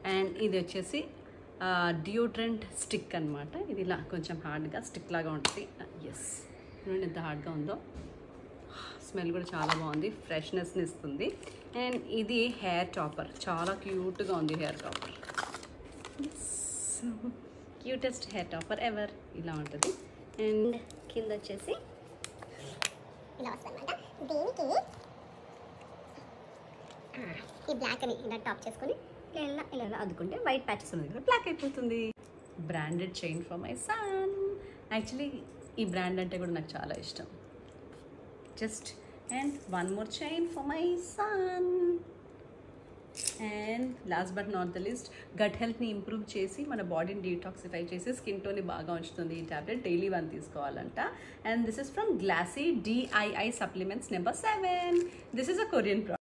And ఇది వచ్చేసి deodorant stick అనమాట. ఇది ఇలా కొంచెం హార్డ్గా స్టిక్ లాగా ఉంటుంది. ఎస్, చూడండి ఎంత హార్డ్గా ఉందో. స్మెల్ కూడా చాలా బాగుంది, ఫ్రెష్నెస్ని ఇస్తుంది. అండ్ ఇది హెయిర్ టాపర్, చాలా క్యూట్గా ఉంది hair topper. Cutest hair topper ever. ఇలా ఉంటుంది. అండ్ కింద వచ్చేసి ఇలా వస్తుందన్నమాట. దీనికి ఈ బ్లాక్ అని ఇలా టాప్ చేసుకొని ఇలా ఇలా అద్దుకుంటే వైట్ ప్యాచెస్ ఉన్నది కూడా బ్లాక్ అయిపోతుంది. Branded chain for my son. Actually ఈ బ్రాండ్ అంటే కూడా నాకు చాలా ఇష్టం. Just and one more chain for my son. And last but not the least, gut హెల్త్ని ఇంప్రూవ్ చేసి మన బాడీని డీటాక్సిఫై చేసి స్కిన్ టోన్ని బాగా ఉంచుతుంది ఈ ట్యాబ్లెట్. డైలీ 1 తీసుకోవాలంట. And this is from glossy DII supplements number 7. This is a Korean product.